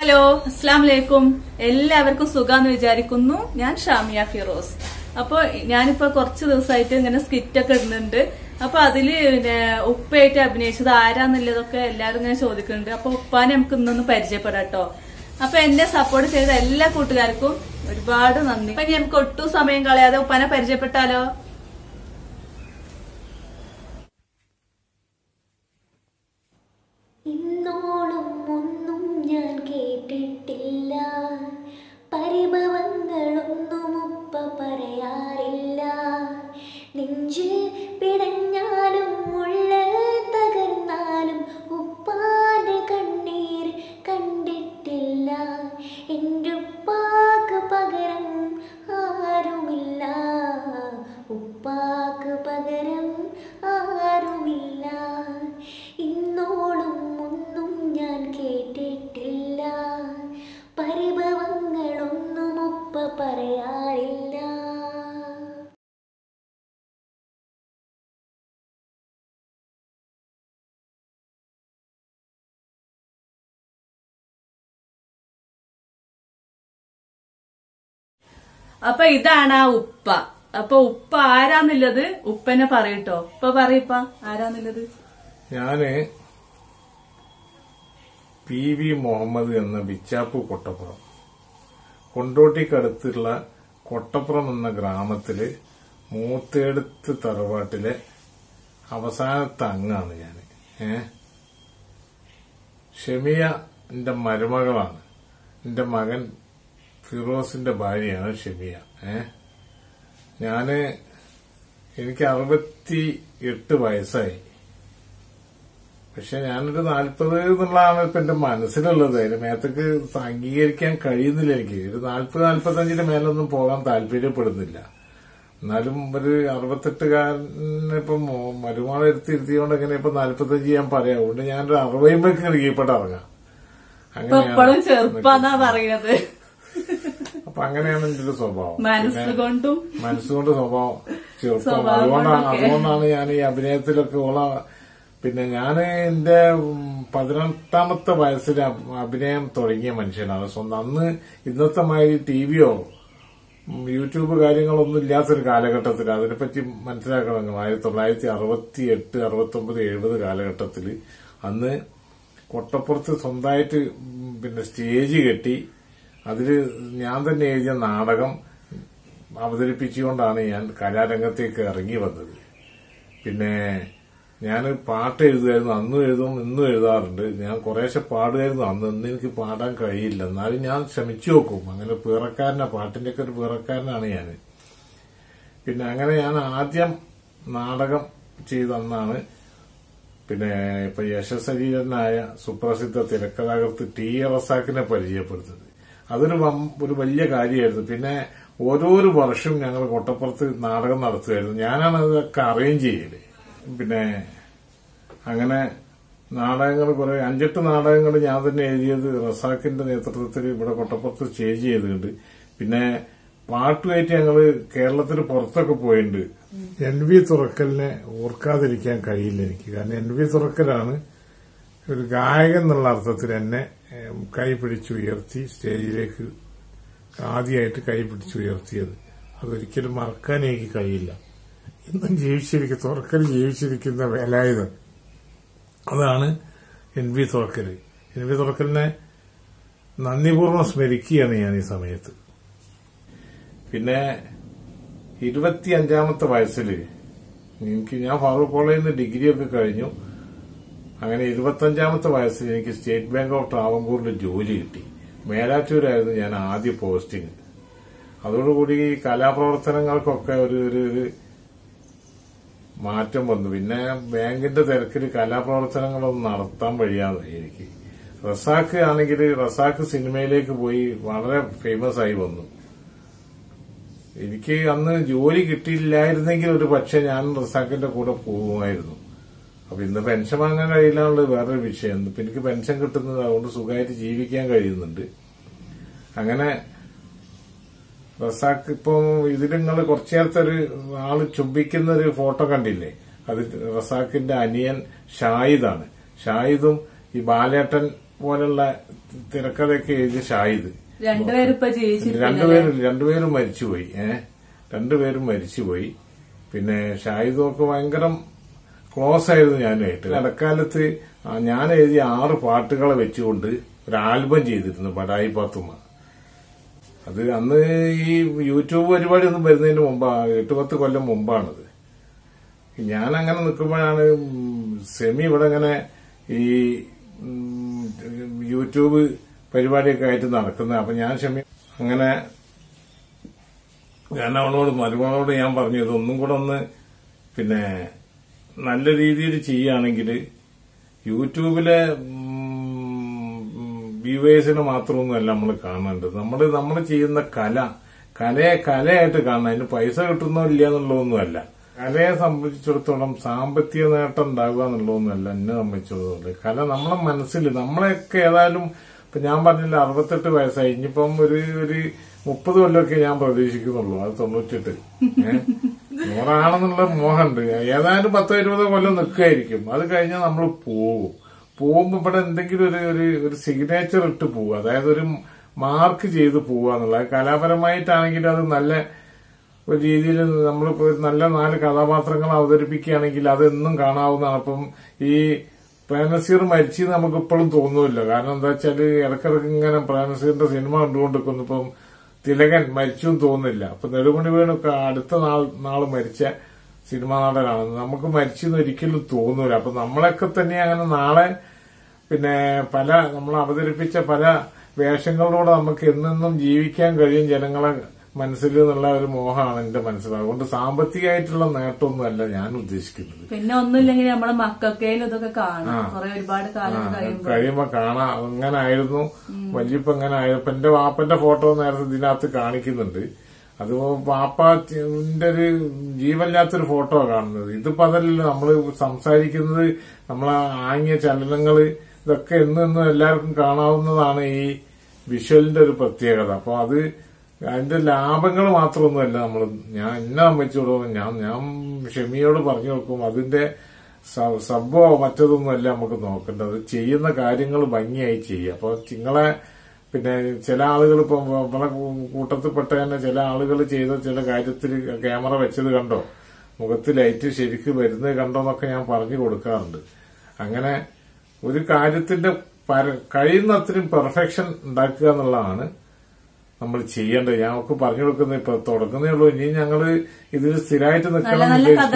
Hello, അസ്സലാമു അലൈക്കും. എല്ലാവർക്കും സുഖാന്ന് വിചാരിക്കുന്നു. ഞാൻ ഷാമിയ ഫിറോസ്. അപ്പൊ ഞാനിപ്പോ കുറച്ച് ദിവസമായിട്ട് ഇങ്ങനെ സ്കിറ്റൊക്കെ ഇടുന്നുണ്ട്. അപ്പൊ അതില് ഉപ്പയായിട്ട് അഭിനയിച്ചത് ആരാന്നുള്ളതൊക്കെ എല്ലാരും ഇങ്ങനെ ചോദിക്കുന്നുണ്ട്. അപ്പൊ ഉപ്പാനെ നമുക്ക് ഇന്നൊന്ന് പരിചയപ്പെടാട്ടോ. അപ്പൊ എന്നെ സപ്പോർട്ട് ചെയ്ത എല്ലാ കൂട്ടുകാർക്കും ഒരുപാട് നന്ദി. അപ്പൊ നമുക്ക് ഒട്ടും സമയം കളയാതെ ഉപ്പാനെ പരിചയപ്പെട്ടാലോ? ഇന്നോളം ഒന്നും ഞാൻ കേട്ടിട്ടില്ല, പരിഭവങ്ങളൊന്നും ഉപ്പ പറയാറില്ല. നെഞ്ചിൽ പിടഞ്ഞാലും ഉള്ളിൽ തകർന്നാലും ഉപ്പാന്റെ കണ്ണീർ കണ്ടിട്ടില്ല. എൻ്റെ ഉപ്പാക്ക് പകരം ആരുമില്ല, ഉപ്പാക്ക് പകരം ആരുമില്ല. ഇന്നോളം ഒന്നും ഞാൻ കേട്ടിട്ടില്ല, പരിഭവങ്ങളൊന്നും ഉപ്പ പറയാറില്ല. അപ്പൊ ഇതാണ് ആ ഉപ്പ. അപ്പൊ ഉപ്പ ആരാന്നുള്ളത് ഉപ്പനെ പറയട്ടോ. ഉപ്പ പറയപ്പ ആരാന്നുള്ളത്. ഞാന് PV മുഹമ്മദ് എന്ന ബിച്ചാപ്പു കൊട്ടപ്പുറം, കൊണ്ടോട്ടിക്കടുത്തുള്ള കൊട്ടപ്പുറം എന്ന ഗ്രാമത്തില് മൂത്തേടത്ത് തറവാട്ടിലെ അവസാനത്തെ അംഗാണ് ഞാന്. ഷമിയ എന്റെ മരുമകളാണ്. എന്റെ മകൻ ഫിറോസിന്റെ ഭാര്യയാണ് ഷമിയ. എനിക്ക് 68 വയസ്സായി. പക്ഷെ ഞാനൊരു 40 എന്നുള്ളതാണ് ഇപ്പൊ എന്റെ മനസ്സിലുള്ളത്. അതിന് മേത്തേക്ക് അംഗീകരിക്കാൻ കഴിയുന്നില്ല. എനിക്ക് ഒരു 40-45 മേലൊന്നും പോകാൻ താല്പര്യപ്പെടുന്നില്ല. എന്നാലും ഒരു 68കാരന് ഇപ്പം മരുമാളെ ഇരുത്തിയോണ്ട് എങ്ങനെ ഇപ്പൊ 45 ഞാൻ പറയാം. അതുകൊണ്ട് ഞാനൊരു 60 കീഴ്പ്പെട്ട് ഇറങ്ങാം. അങ്ങനെയാണ്. അപ്പൊ അങ്ങനെയാണ് എന്റെ ഒരു സ്വഭാവം. മനസ്സുകൊണ്ട് സ്വഭാവം ചെറുപ്പം. അതുകൊണ്ടാണ് ഞാൻ ഈ അഭിനയത്തിലൊക്കെ പിന്നെ ഞാൻ എന്റെ 18ാമത്തെ വയസ്സിൽ അഭിനയം തുടങ്ങിയ മനുഷ്യനാണ്. സ്വന്തം അന്ന് ഇന്നത്തെ മാതിരി ടിവിയോ യൂട്യൂബ് കാര്യങ്ങളൊന്നും ഇല്ലാത്തൊരു കാലഘട്ടത്തിൽ അതിനെപ്പറ്റി മനസ്സിലാക്കണം. 1968, 69, 70 കാലഘട്ടത്തിൽ അന്ന് കൊട്ടപ്പുറത്ത് സ്വന്തമായിട്ട് പിന്നെ സ്റ്റേജ് കെട്ടി അതില് ഞാൻ തന്നെ എഴുതിയ നാടകം അവതരിപ്പിച്ചുകൊണ്ടാണ് ഞാൻ കലാരംഗത്തേക്ക് ഇറങ്ങി വന്നത്. പിന്നെ ഞാൻ പാട്ട് എഴുതുമായിരുന്നു. അന്നും എഴുതും, ഇന്നും എഴുതാറുണ്ട്. ഞാൻ കുറേശ്ശെ പാടുമായിരുന്നു. അന്ന് എനിക്ക് പാടാൻ കഴിയില്ല. എന്നാലും ഞാൻ ശ്രമിച്ചു നോക്കും. അങ്ങനെ പാട്ടിന്റെയൊക്കെ ഒരു പിറക്കാരനാണ് ഞാൻ. പിന്നെ അങ്ങനെ ഞാൻ ആദ്യം നാടകം ചെയ്തെന്നാണ് പിന്നെ ഇപ്പൊ യശശരീരനായ സുപ്രസിദ്ധ തിരക്കഥാകൃത്ത് ടി റസാക്കിനെ പരിചയപ്പെടുത്തുന്നത്. അതൊരു വലിയ കാര്യമായിരുന്നു. പിന്നെ ഓരോരോ വർഷവും ഞങ്ങൾ കൊട്ടപ്പുറത്ത് നാടകം നടത്തുമായിരുന്നു. ഞാനാണ് അതൊക്കെ അറേഞ്ച് ചെയ്യല്. പിന്നെ അങ്ങനെ നാടകങ്ങൾ 5-8 നാടകങ്ങൾ ഞാൻ തന്നെ എഴുതിയത് റസാക്കിന്റെ നേതൃത്വത്തിൽ ഇവിടെ കൊട്ടപ്പുറത്ത് സ്റ്റേജ് ചെയ്തിട്ടുണ്ട്. പിന്നെ പാട്ടുമായിട്ട് ഞങ്ങള് കേരളത്തിന് പുറത്തൊക്കെ പോയിട്ടുണ്ട്. NV തുറക്കലിനെ ഓർക്കാതിരിക്കാൻ കഴിയില്ല എനിക്ക്. കാരണം NV തുറക്കലാണ് ഒരു ഗായകൻ എന്നുള്ള അർത്ഥത്തിൽ എന്നെ കൈപിടിച്ചുയർത്തി സ്റ്റേജിലേക്ക് ആദ്യമായിട്ട് കൈപിടിച്ചുയർത്തിയത്. അതൊരിക്കലും മറക്കാൻ എനിക്ക് കഴിയില്ല. ഇന്നും തുറക്കൽ ജീവിച്ചിരിക്കുന്ന വേലായുധൻ, അതാണ് NV തുറക്കൽ. NV തുറക്കലിനെ നന്ദിപൂർവ്വം സ്മരിക്കുകയാണ് ഞാൻ ഈ സമയത്ത്. പിന്നെ 25ാമത്തെ വയസ്സിൽ ഞാൻ ഫാറൂഖ് കോളേജിൽ നിന്ന് ഡിഗ്രിയൊക്കെ കഴിഞ്ഞു. അങ്ങനെ 25ാമത്തെ വയസ്സിൽ എനിക്ക് സ്റ്റേറ്റ് ബാങ്ക് ഓഫ് ട്രാവൻകൂറിൽ ജോലി കിട്ടി. മേലാറ്റൂരായിരുന്നു ഞാൻ ആദ്യ പോസ്റ്റിംഗ്. അതോടുകൂടി ഈ കലാപ്രവർത്തനങ്ങൾക്കൊക്കെ ഒരു മാറ്റം വന്നു. പിന്നെ ബാങ്കിന്റെ തിരക്കിൽ കലാപ്രവർത്തനങ്ങളൊന്നും നടത്താൻ കഴിയാതെ എനിക്ക്. റസാഖ് ആണെങ്കിൽ റസാഖ് സിനിമയിലേക്ക് പോയി വളരെ ഫേമസ് ആയി വന്നു. എനിക്ക് അന്ന് ജോലി കിട്ടിയില്ലായിരുന്നെങ്കിൽ ഒരു പക്ഷെ ഞാൻ റസാഖിന്റെ കൂടെ പോകുമായിരുന്നു. അപ്പൊ ഇന്ന് പെൻഷൻ വാങ്ങാൻ കഴിയില്ലാന്നുള്ളത് വേറൊരു വിഷയം. ഇപ്പൊ എനിക്ക് പെൻഷൻ കിട്ടുന്നത് അതുകൊണ്ട് സുഖമായിട്ട് ജീവിക്കാൻ കഴിയുന്നുണ്ട്. അങ്ങനെ റസാഖ് ഇപ്പം ഇതിൽ നിങ്ങൾ കുറച്ചു നേരത്തെ ഒരു ആള് ചുംബിക്കുന്ന ഒരു ഫോട്ടോ കണ്ടില്ലേ? അത് റസാഖിന്റെ അനിയൻ ഷാഹിദാണ്. ഷാഹിദും ഈ ബാലേട്ടൻ പോലുള്ള തിരക്കഥയൊക്കെ എഴുതിയ ഷാഹിദ്. രണ്ടുപേരും മരിച്ചുപോയി. രണ്ടുപേരും മരിച്ചുപോയി. പിന്നെ ഷാഹിദൊക്കെ ഭയങ്കര ക്ലോസ് ആയിരുന്നു ഞാനുമായിട്ട്. ഇടക്കാലത്ത് ഞാൻ എഴുതിയ 6 പാട്ടുകളെ വെച്ചുകൊണ്ട് ഒരു ആൽബം ചെയ്തിരുന്നു, ബഡായി പാത്തുമ്മ. അത് അന്ന് ഈ യൂട്യൂബ് പരിപാടി ഒന്നും വരുന്നതിന് മുമ്പാ, 8-10 കൊല്ലം മുമ്പാണത്. ഞാനങ്ങനെ നിൽക്കുമ്പോഴാണ് സെമി ഇവിടെ ഇങ്ങനെ ഈ യൂട്യൂബ് പരിപാടിയൊക്കെ ആയിട്ട് നടക്കുന്നത്. അപ്പൊ ഞാൻ ഷമി അങ്ങനെ ഞാൻ മരുമകളോട് ഞാൻ പറഞ്ഞു, ഇതൊന്നും കൂടെ ഒന്ന് പിന്നെ നല്ല രീതിയിൽ ചെയ്യുകയാണെങ്കിൽ യൂട്യൂബിലെ വ്യൂവേഴ്സിനെ മാത്രമൊന്നുമല്ല നമ്മൾ കാണേണ്ടത്. നമ്മൾ ചെയ്യുന്ന കലയായിട്ട് കാണണം. അതിന് പൈസ കിട്ടുന്നോ ഇല്ല എന്നുള്ളതൊന്നുമല്ല. കലയെ സംബന്ധിച്ചിടത്തോളം സാമ്പത്തിക നേട്ടം ഉണ്ടാകുക എന്നുള്ളതൊന്നുമല്ല എന്നെ സംബന്ധിച്ചിടത്തോളം. കല നമ്മളെ മനസ്സിൽ, നമ്മളെയൊക്കെ ഏതായാലും ഇപ്പൊ ഞാൻ പറഞ്ഞില്ല 68 വയസ്സായി. ഇനിയിപ്പം ഒരു 30 കൊല്ലമൊക്കെ ഞാൻ പ്രതീക്ഷിക്കുന്നുള്ളൂ. അത് 98. 100 മോഹമുണ്ട്. ഏതായാലും 10-20 കൊല്ലം നിൽക്കുകയായിരിക്കും. അത് കഴിഞ്ഞാൽ നമ്മൾ പോകുമ്പോ ഇവിടെ എന്തെങ്കിലും ഒരു സിഗ്നേച്ചർ ഇട്ട് പോവുക, അതായത് ഒരു മാർക്ക് ചെയ്ത് പോവുക എന്നുള്ളത്. കലാപരമായിട്ടാണെങ്കിൽ അത് നല്ല ഒരു രീതിയിൽ നമ്മളിപ്പോ നല്ല 4 കഥാപാത്രങ്ങൾ അവതരിപ്പിക്കുകയാണെങ്കിൽ അതെന്നും കാണാവുന്നതാണ്. അപ്പം ഈ പ്രേംനസീർ മരിച്ചെന്ന് നമുക്ക് ഇപ്പോഴും തോന്നുന്നില്ല. കാരണം എന്താ വെച്ചാല് ഇടക്കിടക്ക് ഇങ്ങനെ പ്രേംനസീറിന്റെ സിനിമ കണ്ടുകൊണ്ടിരിക്കുന്നു. ഇപ്പം തിലകൻ മരിച്ചു തോന്നുന്നില്ല. അപ്പൊ നെടുമണി വേണൊക്കെ അടുത്ത നാള് മരിച്ച സിനിമാ നടനാണ്. നമുക്ക് മരിച്ചെന്ന് ഒരിക്കലും തോന്നൂല. അപ്പൊ നമ്മളൊക്കെ തന്നെ അങ്ങനെ നാളെ പിന്നെ നമ്മൾ അവതരിപ്പിച്ച പല വേഷങ്ങളിലൂടെ നമുക്ക് എന്നെന്നും ജീവിക്കാൻ കഴിയും ജനങ്ങളെ മനസ്സിൽ എന്നുള്ള ഒരു മോഹമാണ് എന്റെ മനസ്സിൽ. അതുകൊണ്ട് സാമ്പത്തികമായിട്ടുള്ള നേട്ടമൊന്നുമല്ല ഞാൻ ഉദ്ദേശിക്കുന്നത്. പിന്നെ ഒന്നുമില്ലെങ്കിൽ നമ്മളെ മക്കൾക്കേലും ഇതൊക്കെ കാണാം, ഒരുപാട് കാലം കഴിയുമ്പോ കാണാം. അങ്ങനെ ആയിരുന്നു വല്യപ്പ. അങ്ങനെ ആയപ്പോ എന്റെ വാപ്പന്റെ ഫോട്ടോ നേരത്തെ ഇതിനകത്ത് കാണിക്കുന്നുണ്ട്. അത് വാപ്പാന്റെ ഒരു ജീവനില്ലാത്തൊരു ഫോട്ടോ കാണുന്നത്. ഇതിപ്പോ അതല്ലല്ലോ നമ്മള് സംസാരിക്കുന്നത്, നമ്മളെ ആംഗ്യ ചലനങ്ങള് ഇതൊക്കെ എന്നും എല്ലാവർക്കും കാണാവുന്നതാണ് ഈ വിഷ്വലിന്റെ ഒരു പ്രത്യേകത. അപ്പൊ അത് അതിന്റെ ലാഭങ്ങൾ മാത്രമൊന്നുമല്ല എന്നെ സംബന്ധിച്ചോളം ഞാൻ ഷമിയോട് പറഞ്ഞു നോക്കും, അതിന്റെ സംഭവം മറ്റതൊന്നുമല്ല നമുക്ക് നോക്കേണ്ടത്. ചെയ്യുന്ന കാര്യങ്ങൾ ഭംഗിയായി ചെയ്യുക. അപ്പൊ നിങ്ങളെ പിന്നെ ചില ആളുകൾ ഇപ്പൊ നമ്മളെ കൂട്ടത്തിൽപ്പെട്ട തന്നെ ചില ആളുകൾ ചെയ്ത ചില കാര്യത്തിൽ ക്യാമറ വെച്ചത് കണ്ടോ, മുഖത്ത് ലൈറ്റ് ശരിക്ക് വരുന്നത് കണ്ടോ എന്നൊക്കെ ഞാൻ പറഞ്ഞു കൊടുക്കാറുണ്ട്. അങ്ങനെ ഒരു കാര്യത്തിന്റെ കഴിയുന്നത്രയും പെർഫെക്ഷൻ ഉണ്ടാക്കുക എന്നുള്ളതാണ് നമ്മൾ ചെയ്യേണ്ടത്. ഞങ്ങൾക്ക് പറഞ്ഞു കൊടുക്കുന്നത് ഇപ്പൊ തുടങ്ങുന്നേ ഉള്ളൂ. ഇനി ഞങ്ങള് ഇതിൽ സ്ഥിരമായിട്ട് നിൽക്കണം.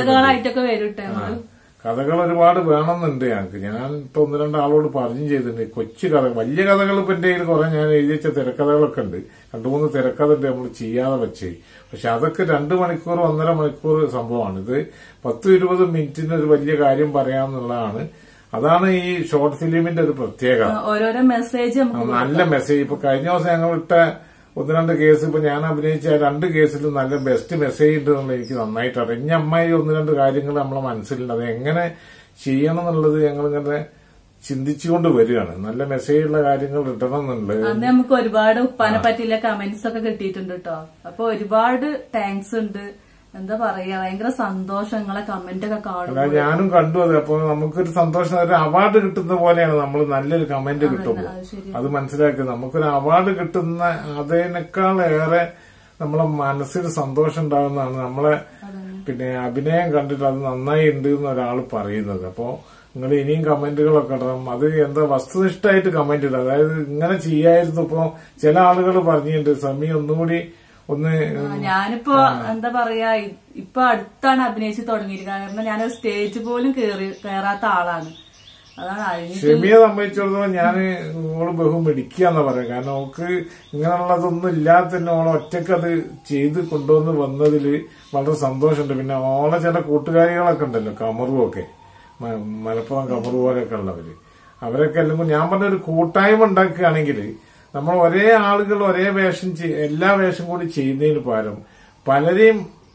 കഥകൾ ഒരുപാട് വേണമെന്നുണ്ട് ഞങ്ങൾക്ക്. ഞാൻ ഇപ്പൊ 1-2 ആളോട് പറഞ്ഞു ചെയ്തിട്ടുണ്ട്. കൊച്ചു കഥ, വലിയ കഥകൾ ഇപ്പൊ എന്റെ കയ്യിൽ കുറെ ഞാൻ എഴുതി വെച്ച തിരക്കഥകളൊക്കെ ഉണ്ട്. 2-3 തിരക്കഥ ഉണ്ട് നമ്മൾ ചെയ്യാതെ വെച്ച്. പക്ഷെ അതൊക്കെ 2 മണിക്കൂർ 1.5 മണിക്കൂർ സംഭവമാണ്. ഇത് 10-20 മിനിറ്റിന് ഒരു വലിയ കാര്യം പറയാമെന്നുള്ളതാണ്. അതാണ് ഈ ഷോർട്ട് ഫിലിമിന്റെ ഒരു പ്രത്യേകത. ഓരോരോ മെസ്സേജ്, നല്ല മെസ്സേജ്. ഇപ്പൊ കഴിഞ്ഞ ദിവസം ഞങ്ങൾ ഇട്ട 1-2 കേസ്, ഇപ്പൊ ഞാൻ അഭിനയിച്ച 2 കേസിലും നല്ല ബെസ്റ്റ് മെസ്സേജ് ഉണ്ട് എന്നുള്ള എനിക്ക് നന്നായിട്ട് അറിയാം. ഇനി അമ്മായി 1-2 കാര്യങ്ങൾ നമ്മളെ മനസ്സിലുണ്ട്. അത് എങ്ങനെ ചെയ്യണം എന്നുള്ളത് ഞങ്ങളിങ്ങനെ ചിന്തിച്ചുകൊണ്ട് വരികയാണ്. നല്ല മെസ്സേജുള്ള കാര്യങ്ങൾ ഇടണം എന്നുള്ളത്. അന്ന് നമുക്ക് ഒരുപാട് ഉപ്പാനെ പറ്റിയുള്ള കമന്റ്സ് ഒക്കെ കിട്ടിയിട്ടുണ്ട് കേട്ടോ. അപ്പൊ ഒരുപാട് താങ്ക്സ് ഉണ്ട്. എന്താ പറയാ, ഭയങ്കര സന്തോഷം നിങ്ങളെ കമന്റ് ഒക്കെ കാണുമ്പോൾ. ഞാനും കണ്ടു അത്. അപ്പൊ നമുക്കൊരു സന്തോഷം, ഒരു അവാർഡ് കിട്ടുന്ന പോലെയാണ് നമ്മൾ നല്ലൊരു കമന്റ് കിട്ടുമ്പോൾ. അത് മനസ്സിലാക്കുക. നമുക്കൊരു അവാർഡ് കിട്ടുന്ന അതിനേക്കാളേറെ നമ്മളെ മനസ്സിൽ സന്തോഷം ഉണ്ടാകുന്നതാണ് നമ്മളെ പിന്നെ അഭിനയം കണ്ടിട്ട് അത് നന്നായി ഉണ്ട് എന്ന് ഒരാൾ പറയുന്നത്. അപ്പോ നിങ്ങൾ ഇനിയും കമന്റുകളൊക്കെ ഇടണം. അത് എന്താ വസ്തുനിഷ്ഠമായിട്ട് കമന്റ് ഇടുക. അതായത് ഇങ്ങനെ ചെയ്യായിരുന്നു. ഇപ്പൊ ചില ആളുകൾ പറഞ്ഞിട്ടുണ്ട് സമയം ഒന്നുകൂടി ഞാനിപ്പോ എന്താ പറയാ, ഇപ്പൊ അടുത്താണ് അഭിനയിച്ച് തുടങ്ങിയിരിക്കുന്നത്. കാരണം ഞാനൊരു സ്റ്റേജ് പോലും കയറാത്ത ആളാണ്. അതാണ് ഷമിയെ സംബന്ധിച്ചിടത്തോളം ഞാൻ ഓള് ബഹു മെടിക്കാന്നാ പറയാം. കാരണം ഓൾക്ക് ഇങ്ങനെയുള്ളതൊന്നും ഇല്ലാതെ തന്നെ ഓളെ ഒറ്റയ്ക്ക് അത് ചെയ്ത് കൊണ്ടുവന്ന് വന്നതില് വളരെ സന്തോഷമുണ്ട്. പിന്നെ ഓളെ ചില കൂട്ടുകാരികളൊക്കെ ഉണ്ടല്ലോ, കമറുമൊക്കെ, മലപ്പുറം കമറു പോലെയൊക്കെ ഉള്ളവര്, അവരൊക്കെ അല്ലെങ്കിൽ ഞാൻ പറഞ്ഞൊരു കൂട്ടായ്മ ഉണ്ടാക്കുകയാണെങ്കിൽ നമ്മൾ ഒരേ ആളുകൾ ഒരേ വേഷം എല്ലാ വേഷം കൂടി ചെയ്യുന്നതിന് പകരം പലരെയും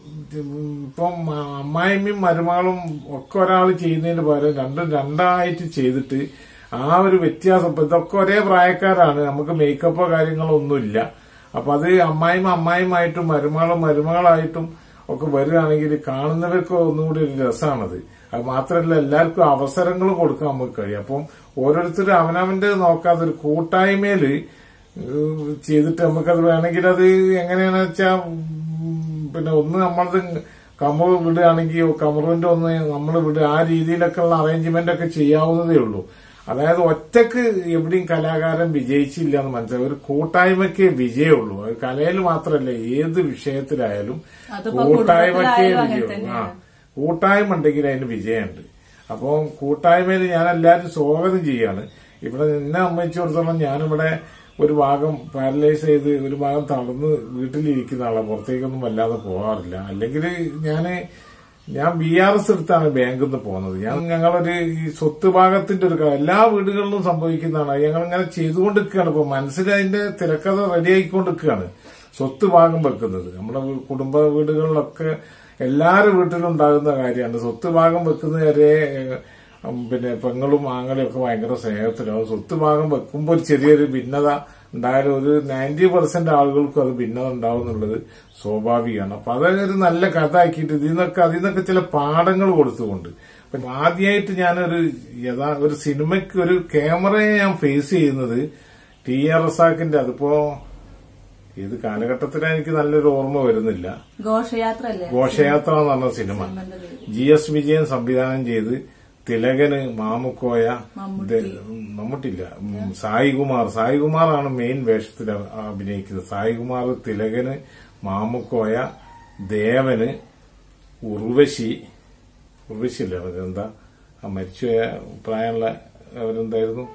ഇപ്പം അമ്മായിമ്മയും മരുമകളും ഒക്കെ ഒരാൾ ചെയ്യുന്നതിന് പകരം രണ്ടായിട്ട് ചെയ്തിട്ട് ആ ഒരു വ്യത്യാസം. ഇപ്പൊ ഇതൊക്കെ ഒരേ പ്രായക്കാരാണ്, നമുക്ക് മേക്കപ്പോ കാര്യങ്ങളോ ഒന്നുമില്ല. അപ്പൊ അത് അമ്മായിമായിട്ടും മരുമകളായിട്ടും ഒക്കെ വരികയാണെങ്കിൽ കാണുന്നവർക്ക് ഒന്നുകൂടി ഒരു രസമാണത്. അത് മാത്രമല്ല എല്ലാവർക്കും അവസരങ്ങൾ കൊടുക്കാൻ നമുക്ക് കഴിയും. അപ്പം ഓരോരുത്തരും അവനവന്റെ നോക്കാതെ ഒരു കൂട്ടായ്മയില് ചെയ്തിട്ട് നമുക്കത് വേണമെങ്കിൽ അത് എങ്ങനെയാണെന്ന് വെച്ചാ പിന്നെ ഒന്ന് നമ്മളത് കമർ വിടുകയാണെങ്കിൽ കമറിന്റെ ഒന്ന് നമ്മൾ വിടുക ആ രീതിയിലൊക്കെ ഉള്ള അറേഞ്ച്മെന്റ് ഒക്കെ ചെയ്യാവുന്നതേ ഉള്ളൂ. അതായത് ഒറ്റക്ക് എവിടെയും കലാകാരൻ വിജയിച്ചില്ല എന്ന് മനസ്സിലായി. ഒരു കൂട്ടായ്മയ്ക്ക് വിജയമുള്ളൂ. അത് കലയിൽ മാത്രമല്ല ഏത് വിഷയത്തിലായാലും കൂട്ടായ്മയ്ക്കേ വിജയമുള്ളൂ. കൂട്ടായ്മ ഉണ്ടെങ്കിൽ അതിന് വിജയമുണ്ട്. അപ്പോൾ കൂട്ടായ്മയിൽ ഞാൻ എല്ലാവരും സ്വാഗതം ചെയ്യാണ്. ഇവിടെ എന്നെ അമ്മച്ചു കൊടുത്തോളം ഞാനിവിടെ ഒരു ഭാഗം പാരലൈസ് ചെയ്ത് ഒരു ഭാഗം തളർന്ന് വീട്ടിലിരിക്കുന്ന ആളാണ്. പുറത്തേക്കൊന്നും വല്ലാതെ പോകാറില്ല. അല്ലെങ്കിൽ ഞാൻ BRS എടുത്താണ് ബാങ്കിൽ നിന്ന് പോകുന്നത്. ഞങ്ങളൊരു ഈ സ്വത്ത് ഭാഗത്തിന്റെ ഒരു എല്ലാ വീടുകളിലും സംഭവിക്കുന്നതാണ്. ഞങ്ങളിങ്ങനെ ചെയ്തുകൊണ്ടിരിക്കുകയാണ്. ഇപ്പൊ മനസ്സിൽ അതിന്റെ തിരക്കഥ റെഡിയായിക്കൊണ്ടിരിക്കുകയാണ്. സ്വത്ത് ഭാഗം വെക്കുന്നത് നമ്മുടെ കുടുംബ വീടുകളിലൊക്കെ എല്ലാവരുടെ വീട്ടിലും ഉണ്ടാകുന്ന കാര്യമാണ്. സ്വത്ത് ഭാഗം വെക്കുന്നവരെ പിന്നെ പെങ്ങളും ആങ്ങളും ഒക്കെ ഭയങ്കര സ്നേഹത്തിലാവും. സ്വത്ത് ഭാഗം വെക്കുമ്പോൾ ഒരു ചെറിയൊരു ഭിന്നത ഉണ്ടായാലും ഒരു 90% ആളുകൾക്കും അത് ഭിന്നത ഉണ്ടാവും എന്നുള്ളത് സ്വാഭാവികമാണ്. അപ്പൊ അതൊരു നല്ല കഥ ആക്കിയിട്ട് അതിൽ നിന്നൊക്കെ ചില പാഠങ്ങൾ കൊടുത്തുകൊണ്ട് അപ്പൊ ആദ്യമായിട്ട് ഞാനൊരു ഒരു സിനിമയ്ക്ക് ഒരു ക്യാമറയെ ഞാൻ ഫേസ് ചെയ്യുന്നത് TR റസാക്കിന്റെ അതിപ്പോ ഏത് കാലഘട്ടത്തിലാണ് എനിക്ക് നല്ലൊരു ഓർമ്മ വരുന്നില്ല. ഘോഷയാത്ര എന്ന് പറഞ്ഞ സിനിമ GS വിജയൻ സംവിധാനം ചെയ്ത് തിലകന് മാമുക്കോയ മമ്മൂട്ടില്ല സായികുമാറാണ് മെയിൻ വേഷത്തിൽ അഭിനയിക്കുന്നത്. സായികുമാർ, തിലകന്, മാമുക്കോയ, ദേവന്, ഉർവശില്ല അവരെന്താ മരിച്ചുപോയ പ്രായമുള്ള അവരെന്തായിരുന്നു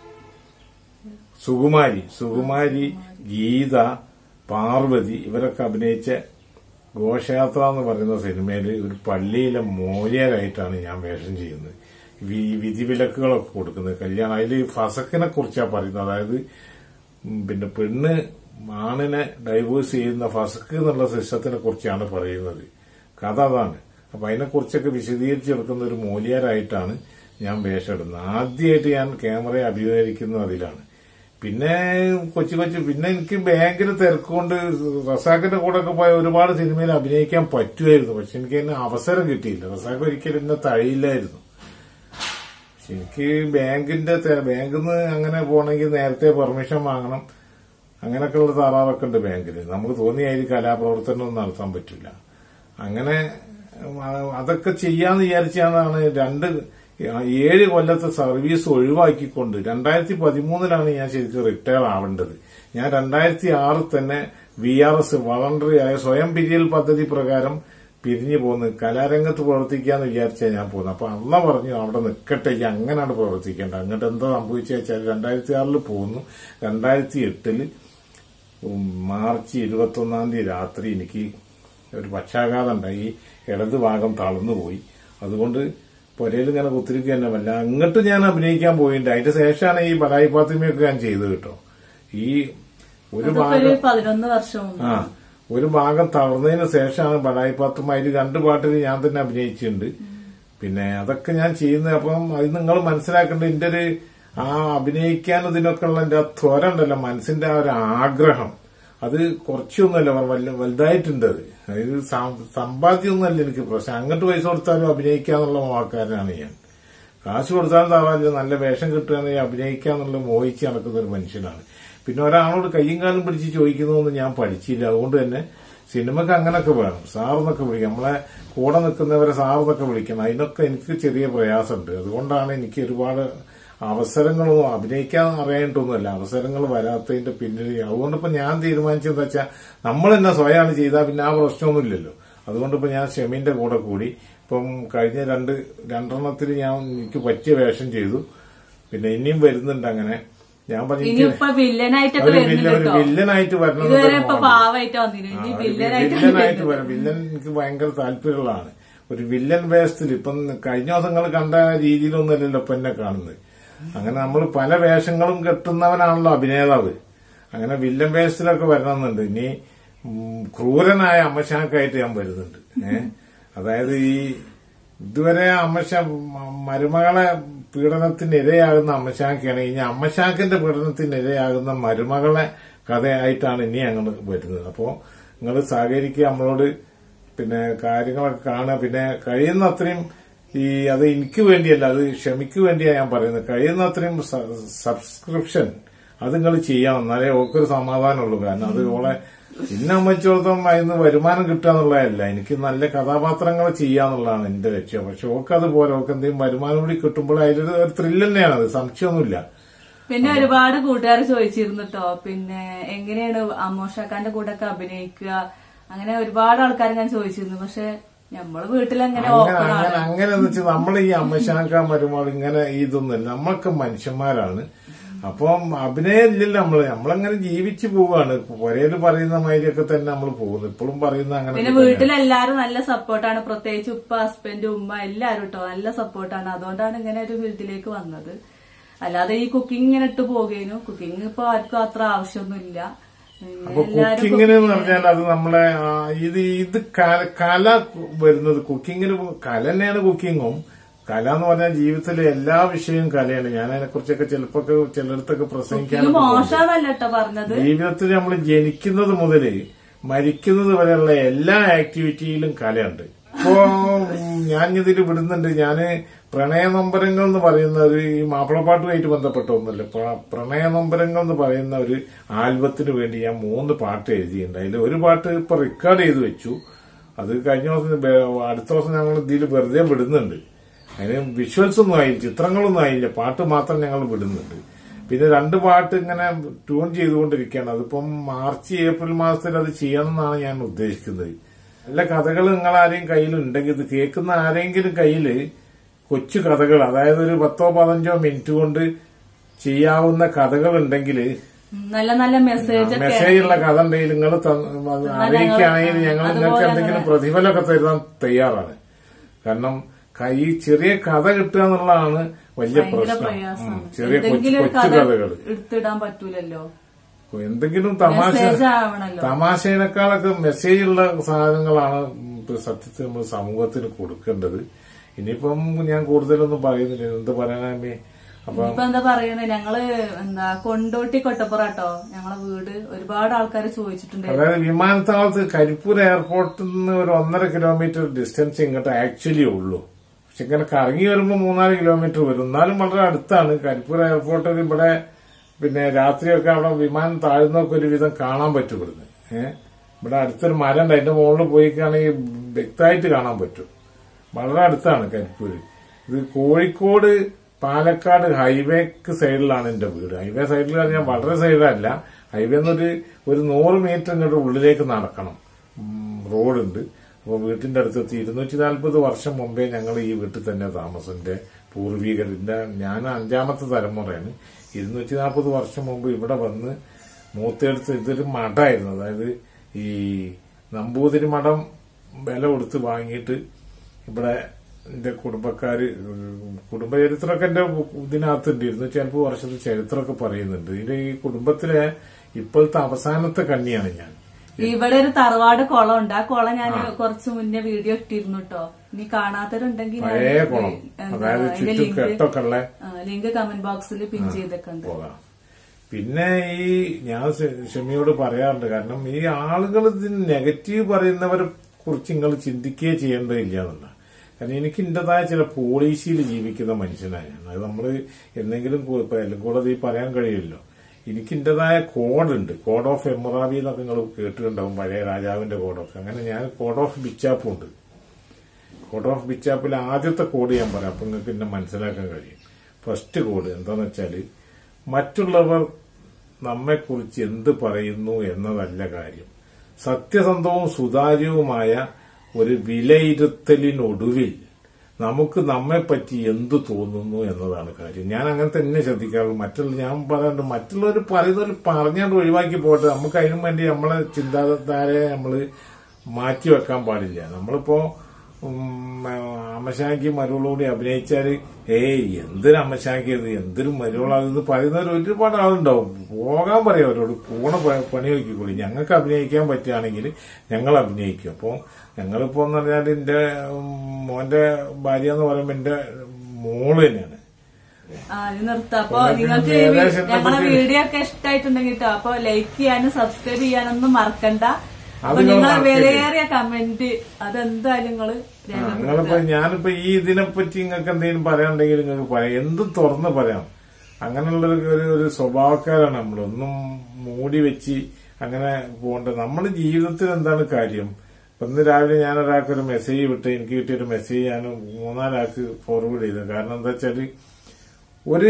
സുകുമാരി, ഗീത, പാർവതി ഇവരൊക്കെ അഭിനയിച്ച ഘോഷയാത്ര എന്ന് പറയുന്ന സിനിമയിൽ ഒരു പള്ളിയിലെ മോലിയാരായിട്ടാണ് ഞാൻ വേഷം ചെയ്യുന്നത്. വിധിവിലക്കുകളൊക്കെ കൊടുക്കുന്നത് കല്യാണം. അതിൽ ഫസക്കിനെ കുറിച്ചാണ് പറയുന്നത്. അതായത് പിന്നെ പെണ്ണ് ആണിനെ ഡൈവേഴ്സ് ചെയ്യുന്ന ഫസക്ക് എന്നുള്ള സിസ്റ്റത്തിനെ കുറിച്ചാണ് പറയുന്നത്. കഥ അതാണ്. അപ്പൊ അതിനെക്കുറിച്ചൊക്കെ വിശദീകരിച്ചെടുക്കുന്ന ഒരു മോലിയാരായിട്ടാണ് ഞാൻ വേഷം ഇടുന്നത്. ആദ്യമായിട്ട് ഞാൻ ക്യാമറയെ അഭിമുഖീകരിക്കുന്നത് അതിലാണ്. പിന്നെ പിന്നെ എനിക്ക് ബാങ്കിൽ തിരക്കുകൊണ്ട് റസാഖിന്റെ കൂടെ ഒക്കെ പോയ ഒരുപാട് സിനിമയിൽ അഭിനയിക്കാൻ പറ്റുമായിരുന്നു. പക്ഷെ എനിക്ക് അതിന് അവസരം കിട്ടിയില്ല. റസാഖ് ഒരിക്കലും എന്നെ തഴയില്ലായിരുന്നു. എനിക്ക് ബാങ്കിൽ നിന്ന് അങ്ങനെ പോകണമെങ്കിൽ നേരത്തെ പെർമിഷൻ വാങ്ങണം. അങ്ങനെയൊക്കെയുള്ള താറാറൊക്കെ ഉണ്ട് ബാങ്കിൽ. നമുക്ക് തോന്നിയായിരിക്കും കലാപ്രവർത്തനം നടത്താൻ പറ്റില്ല. അങ്ങനെ അതൊക്കെ ചെയ്യാന്ന് വിചാരിച്ചാണ് 7 കൊല്ലത്തെ സർവീസ് ഒഴിവാക്കിക്കൊണ്ട് 2013 ഞാൻ ശരിക്കും റിട്ടയർ ആവേണ്ടത്. ഞാൻ 2006 തന്നെ VRS വളണ്ടറി ആയ സ്വയം പിരിയൽ പദ്ധതി പ്രകാരം പിരിഞ്ഞു പോന്ന് കലാരംഗത്ത് പ്രവർത്തിക്കാന്ന് വിചാരിച്ചാൽ ഞാൻ പോകുന്നത്. അപ്പൊ അമ്മ പറഞ്ഞു അവിടെ നിൽക്കട്ടെ, അങ്ങനെയാണ് പ്രവർത്തിക്കേണ്ട. അങ്ങോട്ട് എന്താ സംഭവിച്ചു വെച്ചാൽ 2006 പോന്നു. 2008 മാർച്ച് 21 രാത്രി എനിക്ക് ഒരു പക്ഷാഘാതം ഉണ്ടായി. ഇടത് ഭാഗം തളർന്നുപോയി. അതുകൊണ്ട് പൊരയിൽ ഇങ്ങനെ കുത്തിരിക്കുക തന്നെ വല്ല അങ്ങോട്ട് ഞാൻ അഭിനയിക്കാൻ പോയിട്ടുണ്ട്. അതിന്റെ ശേഷമാണ് ഈ ബലായി പാത്തിമയൊക്കെ ഞാൻ ചെയ്തത് കേട്ടോ. ഈ ഒരു ഭാഗം തളർന്നതിന് ശേഷമാണ് ബലായി പാത്തുമ. അതിൽ 2 പാട്ടിൽ ഞാൻ തന്നെ അഭിനയിച്ചിട്ടുണ്ട്. പിന്നെ അതൊക്കെ ഞാൻ ചെയ്യുന്നത്. അപ്പം അത് നിങ്ങൾ മനസ്സിലാക്കേണ്ടത് എന്റെ ഒരു അഭിനയിക്കാൻ ഇതിനൊക്കെ ഉള്ള എന്റെ ആ ത്വര ഉണ്ടല്ലോ, മനസ്സിന്റെ ആ ഒരു ആഗ്രഹം, അത് കുറച്ചൊന്നുമല്ല വലുതായിട്ടുണ്ട്. അതായത് സമ്പാദ്യമൊന്നുമല്ല എനിക്ക് പ്രശ്നം. അങ്ങോട്ട് പൈസ കൊടുത്താലും അഭിനയിക്കാന്നുള്ള വാക്കാരനാണ് ഞാൻ. കാശ് കൊടുത്താലും താവാല്ല, നല്ല വേഷം കിട്ടുകയാണെങ്കിൽ അഭിനയിക്കാന്നുള്ള മോഹിച്ച് നടക്കുന്ന ഒരു മനുഷ്യനാണ്. പിന്നെ ഒരാളോട് കയ്യും കാലും പിടിച്ച് ചോദിക്കുന്നതൊന്നും ഞാൻ പഠിച്ചില്ല. അതുകൊണ്ട് തന്നെ സിനിമക്ക് അങ്ങനൊക്കെ വേണം, സാറെന്നൊക്കെ വിളിക്കാം. നമ്മളെ കൂടെ നിൽക്കുന്നവരെ സാറെന്നൊക്കെ വിളിക്കണം. അതിനൊക്കെ എനിക്ക് ചെറിയ പ്രയാസമുണ്ട്. അതുകൊണ്ടാണ് എനിക്ക് ഒരുപാട് അവസരങ്ങളൊന്നും അഭിനയിക്കാൻ അറിയായിട്ടൊന്നുമല്ല, അവസരങ്ങൾ വരാത്തതിന്റെ പിന്നിൽ. അതുകൊണ്ടിപ്പോ ഞാൻ തീരുമാനിച്ചെന്താ വെച്ചാൽ നമ്മൾ തന്നെ സ്വയമാണ് ചെയ്താൽ പിന്നെ ആ പ്രശ്നമൊന്നുമില്ലല്ലോ. അതുകൊണ്ടിപ്പോ ഞാൻ ഷെമീന്റെ കൂടെ കൂടി ഇപ്പം കഴിഞ്ഞ രണ്ടെണ്ണത്തിൽ എനിക്ക് പറ്റിയ വേഷം ചെയ്തു. പിന്നെ ഇനിയും വരുന്നുണ്ട്. അങ്ങനെ ഞാൻ പറഞ്ഞു വില്ലനായിട്ട് വരണം. വില്ലൻ എനിക്ക് ഭയങ്കര താല്പര്യമുള്ളതാണ്. ഒരു വില്ലൻ വേഷത്തിൽ ഇപ്പം കഴിഞ്ഞ ദിവസങ്ങൾ കണ്ട രീതിയിലൊന്നുമല്ലല്ലോ ഇപ്പൊ എന്നെ കാണുന്നത്. അങ്ങനെ നമ്മൾ പല വേഷങ്ങളും കെട്ടുന്നവനാണല്ലോ അഭിനേതാവ്. അങ്ങനെ വില്ലൻ വേഷത്തിലൊക്കെ വരണമെന്നുണ്ട്. ഇനി ക്രൂരനായ അമ്മശാക്കായിട്ട് ഞാൻ വരുന്നുണ്ട്. അതായത് ഈ ഇതുവരെ മരുമകളെ പീഡനത്തിന് ഇരയാകുന്ന അമ്മശാക്കയാണ്. ഇനി അമ്മശാക്കിന്റെ പീഡനത്തിന് ഇരയാകുന്ന മരുമകളെ കഥയായിട്ടാണ് ഇനി ഞങ്ങൾ വരുന്നത്. അപ്പോ നിങ്ങൾ സഹകരിക്കുക നമ്മളോട്. പിന്നെ കാര്യങ്ങളൊക്കെ കാണുക. പിന്നെ കഴിയുന്ന അത്രയും അത് എനിക്ക് വേണ്ടിയല്ല, അത് ക്ഷമിക്ക് വേണ്ടിയാ ഞാൻ പറയുന്നത്. കഴിയുന്ന അത്രയും സബ്സ്ക്രിപ്ഷൻ അത് നിങ്ങൾ ചെയ്യണം, എന്നാലേ ഓക്കൊരു സമാധാനമുള്ളൂ. കാരണം അത് ഓളെ പിന്നെ അമ്മച്ചോടത്തോളം അതിന് വരുമാനം കിട്ടുക എന്നുള്ളതല്ല, എനിക്ക് നല്ല കഥാപാത്രങ്ങൾ ചെയ്യാന്നുള്ളതാണ് എന്റെ ലക്ഷ്യം. പക്ഷെ ഓക്ക് അതുപോലെ ഓക്ക് എന്തെങ്കിലും വരുമാനം കൂടി കിട്ടുമ്പോൾ അതിലൊരു ത്രില്ല് തന്നെയാണ്, അത് സംശയമൊന്നുമില്ല. പിന്നെ ഒരുപാട് കൂട്ടുകാർ ചോദിച്ചിരുന്നു കേട്ടോ, പിന്നെ എങ്ങനെയാണ് അമ്മോഷാക്കാന്റെ കൂടെ ഒക്കെ അഭിനയിക്കുക, അങ്ങനെ ഒരുപാട് ആൾക്കാർ ഞാൻ ചോദിച്ചിരുന്നു. പക്ഷെ നമ്മള് വീട്ടിലെങ്ങനെ അങ്ങനെ എന്ന് വെച്ചാൽ നമ്മൾ ഈ അമ്മശാക്ക മരുമോൾ ഇങ്ങനെ ഇതൊന്നുമില്ല, നമ്മളൊക്കെ മനുഷ്യന്മാരാണ്. അപ്പം അഭിനയം ഇല്ലല്ലോ, നമ്മളങ്ങനെ ജീവിച്ചു പോവുകയാണ്. പുരയില് പറയുന്ന മാതിരിയൊക്കെ തന്നെ നമ്മൾ പോകുന്നു, ഇപ്പോഴും പറയുന്ന അങ്ങനെ. പിന്നെ വീട്ടിലെല്ലാരും നല്ല സപ്പോർട്ടാണ്, പ്രത്യേകിച്ച് ഉപ്പ, ഹസ്ബൻഡ്, ഉമ്മ എല്ലാരും കേട്ടോ നല്ല സപ്പോർട്ടാണ്. അതുകൊണ്ടാണ് ഇങ്ങനെ ഒരു ഫീൽഡിലേക്ക് വന്നത്. അല്ലാതെ ഈ കുക്കിംഗ് ഇങ്ങനെ ഇട്ട് പോകുകയും കുക്കിംഗ് ഇപ്പൊ ആർക്കും അത്ര ആവശ്യമൊന്നുമില്ല. അപ്പൊ കുക്കിങ്ങിന് എന്ന് പറഞ്ഞാൽ അത് നമ്മളെ ഇത് കല വരുന്നത് കുക്കിങ്ങിന്, കല തന്നെയാണ് കുക്കിങ്ങും. കല എന്ന് പറഞ്ഞാൽ ജീവിതത്തിലെ എല്ലാ വിഷയവും കലയാണ്. ഞാൻ അതിനെ കുറിച്ചൊക്കെ ചിലപ്പോ ചിലയിടത്തൊക്കെ പ്രസംഗിക്കാൻ, ജീവിതത്തിൽ നമ്മൾ ജനിക്കുന്നത് മുതല് മരിക്കുന്നത് വരെയുള്ള എല്ലാ ആക്ടിവിറ്റിയിലും കലയുണ്ട്. ഇപ്പോ ഞാൻ ഇതിൽ വിടുന്നുണ്ട്, ഞാന് പ്രണയനൊമ്പരങ്ങൾ എന്ന് പറയുന്ന ഒരു ഈ മാപ്പിളപ്പാട്ടുമായിട്ട് ബന്ധപ്പെട്ട ഒന്നുമില്ല. പ്രണയനൊമ്പരങ്ങൾ എന്ന് പറയുന്ന ഒരു ആൽബത്തിന് വേണ്ടി ഞാൻ 3 പാട്ട് എഴുതിയിട്ടുണ്ട്. അതിൽ ഒരു പാട്ട് ഇപ്പൊ റെക്കോർഡ് ചെയ്ത് വെച്ചു. അത് കഴിഞ്ഞ ദിവസം അടുത്ത ദിവസം ഞങ്ങൾ ഇതിൽ വെറുതെ വിടുന്നുണ്ട്. അതിന് വിഷ്വൽസ് ഒന്നും ആയില്ല, ചിത്രങ്ങളൊന്നും ആയില്ല, പാട്ട് മാത്രം ഞങ്ങൾ വിടുന്നുണ്ട്. പിന്നെ 2 പാട്ട് ഇങ്ങനെ ട്യൂൺ ചെയ്തുകൊണ്ടിരിക്കുകയാണ്. അതിപ്പം മാർച്ച് ഏപ്രിൽ മാസത്തിൽ അത് ചെയ്യണം എന്നാണ് ഞാൻ ഉദ്ദേശിക്കുന്നത്. നല്ല കഥകൾ നിങ്ങളാരെയും കയ്യിലുണ്ടെങ്കിൽ, ഇത് കേൾക്കുന്ന ആരെങ്കിലും കയ്യില് കൊച്ചു കഥകൾ, അതായത് ഒരു 10-15 മിനിറ്റ് കൊണ്ട് ചെയ്യാവുന്ന കഥകൾ ഉണ്ടെങ്കിൽ, നല്ല നല്ല മെസ്സേജുള്ള കഥ ഉണ്ടെങ്കിൽ നിങ്ങൾ അറിയിക്കുകയാണെങ്കിൽ ഞങ്ങൾ നിങ്ങൾക്ക് എന്തെങ്കിലും പ്രതിഫലമൊക്കെ തരുവാൻ തയ്യാറാണ്. കാരണം ഈ ചെറിയ കഥ കിട്ടുക എന്നുള്ളതാണ് വലിയ പ്രശ്നം. ചെറിയ കൊച്ചു കഥകൾ എടുത്തിടാൻ പറ്റൂലല്ലോ. എന്തെങ്കിലും തമാശേനേക്കാളൊക്കെ മെസ്സേജുള്ള സാധനങ്ങളാണ് സത്യത്തിൽ നമ്മൾ സമൂഹത്തിന് കൊടുക്കേണ്ടത്. ഇനിയിപ്പം ഞാൻ കൂടുതലൊന്നും പറയുന്നില്ല, എന്ത് പറയാനേ. അപ്പൊ എന്താ പറയണേ, ഞങ്ങള് കൊണ്ടോട്ടി കൊട്ടപ്പുറാട്ടോ ഞങ്ങളെ വീട്. ഒരുപാട് ആൾക്കാർ ചോദിച്ചിട്ടുണ്ട്. അതായത് വിമാനത്താവളത്ത് കരിപ്പൂർ എയർപോർട്ടിൽ നിന്ന് ഒരു 1.5 കിലോമീറ്റർ ഡിസ്റ്റൻസ് ഇങ്ങോട്ട് ആക്ച്വലി ഉള്ളൂ. പക്ഷെ ഇങ്ങനെ കറങ്ങി വരുമ്പോൾ 3-4 കിലോമീറ്റർ വരും. എന്നാലും വളരെ അടുത്താണ് കരിപ്പൂർ എയർപോർട്ടിൽ. ഇവിടെ പിന്നെ രാത്രിയൊക്കെ അവിടെ വിമാനം താഴ്ന്നൊക്കെ ഒരു വിധം കാണാൻ പറ്റും ഇവിടുന്ന്. ഇവിടെ അടുത്തൊരു മരം ഉണ്ട്, അതിന്റെ മുകളിൽ പോയിക്കാണെങ്കിൽ വ്യക്തമായിട്ട് കാണാൻ പറ്റും. വളരെ അടുത്താണ് കരിപ്പൂര്. ഇത് കോഴിക്കോട് പാലക്കാട് ഹൈവേക്ക് സൈഡിലാണ് എന്റെ വീട്. ഹൈവേ സൈഡിൽ ഞാൻ വളരെ സൈഡിലല്ല, ഹൈവേ എന്നൊരു 100 മീറ്റർ ഇങ്ങോട്ട് ഉള്ളിലേക്ക് നടക്കണം, റോഡുണ്ട്. അപ്പൊ വീട്ടിന്റെ അടുത്തെത്തി. 240 വർഷം മുമ്പേ ഞങ്ങൾ ഈ വീട്ടിൽ തന്നെ താമസം. എന്റെ പൂർവികരിന്റെ, ഞാൻ 5ാമത്തെ തലമുറയാണ്. 240 വർഷം മുമ്പ് ഇവിടെ വന്ന് മൂത്തെടുത്ത്, ഇതൊരു മഠമായിരുന്നു. അതായത് ഈ നമ്പൂതിരി മഠം വില കൊടുത്ത് വാങ്ങിയിട്ട് ഇവിടെ എന്റെ കുടുംബക്കാര്, കുടുംബചരിത്രമൊക്കെ എന്റെ ഇതിനകത്തുണ്ട്. 240 വർഷത്തെ ചരിത്രമൊക്കെ പറയുന്നുണ്ട്. ഇതിന്റെ ഈ കുടുംബത്തിലെ ഇപ്പോഴത്തെ അവസാനത്തെ കണ്ണിയാണ് ഞാൻ. ഇവിടെ ഒരു തറവാട് കുളമുണ്ട്. ആ കുളം ഞാൻ കുറച്ച് മുന്നേ വീഡിയോ ഇട്ടിരുന്നു കേട്ടോ. ഇനി കാണാത്തവരുണ്ടെങ്കിൽ ലിങ്ക് കമന്റ് ബോക്സിൽ പിൻ ചെയ്തിട്ടുണ്ട്. പിന്നെ ഈ ഞാൻ ഷമിയോട് പറയാറുണ്ട്, കാരണം ഈ ആളുകൾ ഇതിന് നെഗറ്റീവ് പറയുന്നവരെ കുറിച്ച് നിങ്ങൾ ചിന്തിക്കുകയേ ചെയ്യേണ്ടതില്ല എന്നുള്ള. കാരണം എനിക്ക് എന്റേതായ ചില പോളിസിയിൽ ജീവിക്കുന്ന മനുഷ്യനാണ് ഞാൻ. അത് നമ്മള് എന്തെങ്കിലും എല്ലാം കൂടെ പറയാൻ കഴിയുമല്ലോ. എനിക്ക് എന്റേതായ കോഡുണ്ട്. കോഡ് ഓഫ് എമുറാബി എന്നൊക്കെ നിങ്ങൾ കേട്ടിട്ടുണ്ടാവും, പഴയ രാജാവിന്റെ കോഡൊക്കെ. അങ്ങനെ ഞാൻ കോഡ് ഓഫ് ബിച്ചാപ്പും ഉണ്ട്. കോഡ് ഓഫ് ബിച്ചാപ്പിൽ ആദ്യത്തെ കോഡ് ഞാൻ പറയാം, അപ്പൊ നിങ്ങൾക്ക് എന്നെ മനസ്സിലാക്കാൻ കഴിയും. ഫസ്റ്റ് കോഡ് എന്താന്ന് വെച്ചാല്, മറ്റുള്ളവർ നമ്മെക്കുറിച്ച് എന്ത് പറയുന്നു എന്നതല്ല കാര്യം, സത്യസന്ധവും സുതാര്യവുമായ ഒരു വിലയിരുത്തലിനൊടുവിൽ നമുക്ക് നമ്മെപ്പറ്റി എന്ത് തോന്നുന്നു എന്നതാണ് കാര്യം. ഞാൻ അങ്ങനെ തന്നെ ശ്രദ്ധിക്കാറുള്ളൂ. ഞാൻ പറയാണ്ട് മറ്റുള്ളവർ പറയുന്നവർ പറഞ്ഞാണ്ട് ഒഴിവാക്കി പോട്ടെ, നമുക്ക് അതിനു വേണ്ടി നമ്മളെ ചിന്താധാരയെ നമ്മള് മാറ്റിവെക്കാൻ പാടില്ല. നമ്മളിപ്പോ അമ്മശാക്കി മരുളോടി അഭിനയിച്ചാല് എന്തൊരു അമ്മശാക്കിയത്, എന്തൊരു മരുളാതെന്ന് പറയുന്നവർ ഒരുപാട് ആളുണ്ടാവും. പോകാൻ പറയാം അവരോട്, പോണ പണി നോക്കിക്കൊള്ളി, ഞങ്ങൾക്ക് അഭിനയിക്കാൻ പറ്റുകയാണെങ്കിൽ ഞങ്ങൾ അഭിനയിക്കും. അപ്പൊ ഞങ്ങളിപ്പോ എന്ന് പറഞ്ഞാൽ എന്റെ മോന്റെ ഭാര്യ എന്ന് പറയുമ്പോ എന്റെ മോള് തന്നെയാണ്. നിർത്താം. അപ്പൊ നിങ്ങൾക്ക് ഞങ്ങളുടെ വീഡിയോ ഒക്കെ ഇഷ്ടമായിട്ടുണ്ടെങ്കിൽ കേട്ടോ, അപ്പൊ ലൈക്ക് ചെയ്യാനും സബ്സ്ക്രൈബ് ചെയ്യാനൊന്നും മറക്കണ്ട. അപ്പൊ നിങ്ങളെ വിലയേറിയ കമന്റ് അതെന്തായാലും നിങ്ങളിപ്പോ ഞാനിപ്പോ ഈ ഇതിനെപ്പറ്റി നിങ്ങൾക്ക് എന്തെങ്കിലും പറയാനുണ്ടെങ്കിൽ നിങ്ങൾക്ക് പറയാം, എന്തും തുറന്ന് പറയാം. അങ്ങനെയുള്ള ഒരു സ്വഭാവക്കാരാണ് നമ്മൾ. ഒന്നും മൂടി വെച്ച് അങ്ങനെ പോകണ്ട. നമ്മുടെ ജീവിതത്തിൽ എന്താണ് കാര്യം? ഇന്ന് രാവിലെ ഞാൻ ഒരാൾക്ക് ഒരു മെസ്സേജ് വിട്ട്, എനിക്ക് കിട്ടിയൊരു മെസ്സേജ് ഞാൻ 3-4 ആൾക്ക് ഫോർവേഡ് ചെയ്തു. കാരണം എന്താ വെച്ചാല് ഒരു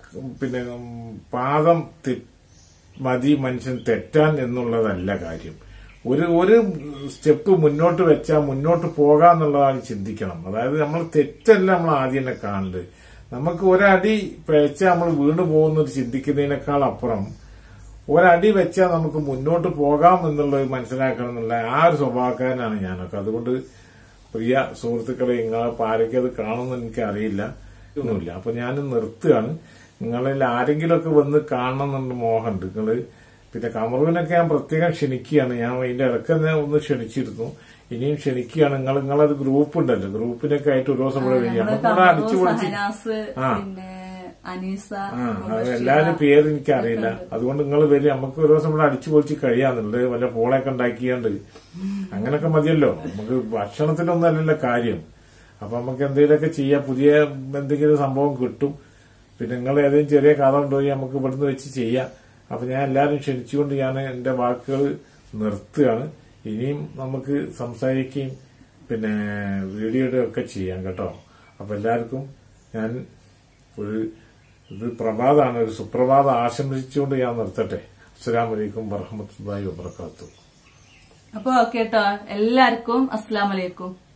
പാദം മതി മനുഷ്യൻ തെറ്റാൻ എന്നുള്ളതല്ല കാര്യം. ഒരു സ്റ്റെപ്പ് മുന്നോട്ട് വെച്ചാൽ മുന്നോട്ട് പോകാന്നുള്ളതാണ് ചിന്തിക്കണം. അതായത് നമ്മൾ തെറ്റല്ല നമ്മൾ ആദ്യം തന്നെ കാണുന്നത്. നമുക്ക് ഒരടി വെച്ചാൽ നമ്മൾ വീണ് പോകുന്നത് ചിന്തിക്കുന്നതിനേക്കാൾ അപ്പുറം ഒരടി വെച്ചാൽ നമുക്ക് മുന്നോട്ട് പോകാം എന്നുള്ളത് മനസ്സിലാക്കണം എന്നുള്ള ആ ഒരു സ്വഭാവക്കാരനാണ് ഞാനൊക്കെ. അതുകൊണ്ട് പ്രിയ സുഹൃത്തുക്കളെ, നിങ്ങളെ ആരൊക്കെയത് കാണുമെന്ന് എനിക്ക് അറിയില്ല, ഒന്നുമില്ല. അപ്പൊ ഞാൻ നിർത്തുകയാണ്. നിങ്ങളിൽ ആരെങ്കിലുമൊക്കെ വന്ന് കാണണം എന്നുള്ള മോഹമുണ്ട്. നിങ്ങള് പിന്നെ കമറുവിനൊക്കെ ഞാൻ പ്രത്യേകം ക്ഷണിക്കുകയാണ്. ഞാൻ അതിന്റെ ഇടയ്ക്ക് തന്നെ ഒന്ന് ക്ഷണിച്ചിരുന്നു, ഇനിയും ക്ഷണിക്കുകയാണ്. നിങ്ങളൊരു ഗ്രൂപ്പ് ഉണ്ടല്ലോ, ഗ്രൂപ്പിനൊക്കെ ആയിട്ട് ഒരു ദിവസം ഇവിടെ വരികയാണ്. അടിച്ചു പൊളിച്ച് എല്ലാരും പേര് എനിക്കറിയില്ല. അതുകൊണ്ട് നിങ്ങൾ വരും, നമുക്ക് ഒരു ദിവസം ഇവിടെ അടിച്ചു പൊളിച്ച് കഴിയാന്നുണ്ട്. വല്ല പോളയൊക്കെ ഉണ്ടാക്കിയാണ്ട് അങ്ങനൊക്കെ മതിയല്ലോ. നമുക്ക് ഭക്ഷണത്തിനൊന്നും അല്ലല്ലോ കാര്യം. അപ്പൊ നമുക്ക് എന്തെങ്കിലുമൊക്കെ ചെയ്യാം, പുതിയ എന്തെങ്കിലും സംഭവം കിട്ടും. പിന്നെ നിങ്ങൾ ഏതെങ്കിലും ചെറിയ കഥ ഉണ്ടോയി നമുക്ക് ഇവിടുന്ന് വെച്ച് ചെയ്യാം. അപ്പൊ ഞാൻ എല്ലാരും ക്ഷണിച്ചുകൊണ്ട് ഞാൻ എന്റെ വാക്കുകൾ നിർത്തുകയാണ്. ഇനിയും നമുക്ക് സംസാരിക്കുകയും പിന്നെ വീഡിയോയുടെ ഒക്കെ ചെയ്യാം കേട്ടോ. അപ്പൊ എല്ലാവർക്കും ഞാൻ ഇത് പ്രഭാതമാണ്, ഒരു സുപ്രഭാതം ആശംസിച്ചുകൊണ്ട് ഞാൻ നിർത്തട്ടെ. അസ്സലാമു അലൈക്കും വറഹ്മത്തുള്ളാഹി വബറകാതുഹു. അപ്പൊ ഓക്കെ കേട്ടോ, എല്ലാവർക്കും അസ്സലാമു അലൈക്കും.